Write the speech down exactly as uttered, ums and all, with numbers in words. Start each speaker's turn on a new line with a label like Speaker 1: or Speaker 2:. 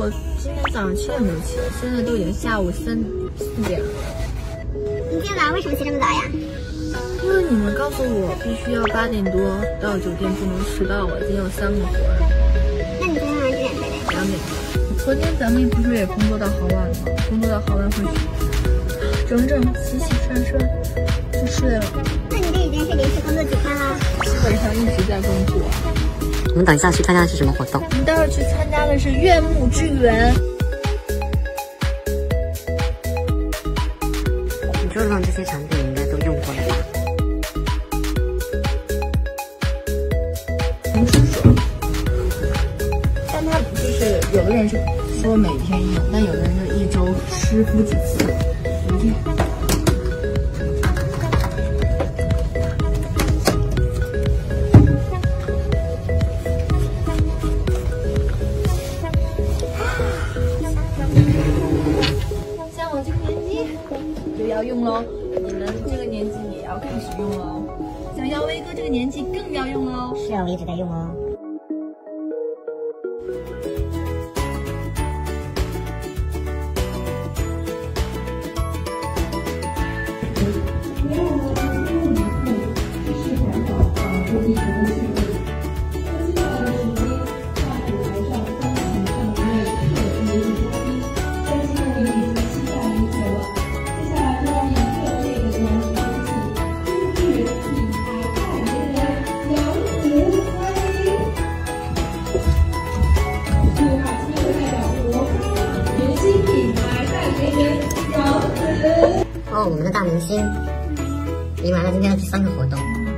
Speaker 1: 今天早上七点多起的，现在都已经下午三四点了。
Speaker 2: 你今天早上为什么起这么早呀？
Speaker 1: 因为你们告诉我必须要八点多到酒店，不能迟到。我今天有三个活儿。
Speaker 2: 那你昨天晚上几点睡的？
Speaker 1: 两点。昨天咱们不是也工作到好晚吗？工作到好晚回去，整整洗洗涮涮就睡了。
Speaker 2: 那你这已经是连续工作几天了？
Speaker 1: 基本上一直在工作。
Speaker 3: 我们等一下去参加的是什么活动？
Speaker 1: 我们待会儿去参加的是悦木之源。
Speaker 3: 你桌上这些产品应该都用过了吧？
Speaker 1: 红薯水，但它就是有的人是说每天用，但有的人就一周湿敷几次。像我这个年纪就要用喽，你们这个年纪也要开始用喽。像耀威哥这个年纪更要用喽。
Speaker 3: 是啊，我一直在用哦。哦，我们的大明星迎来了今天的第三个活动。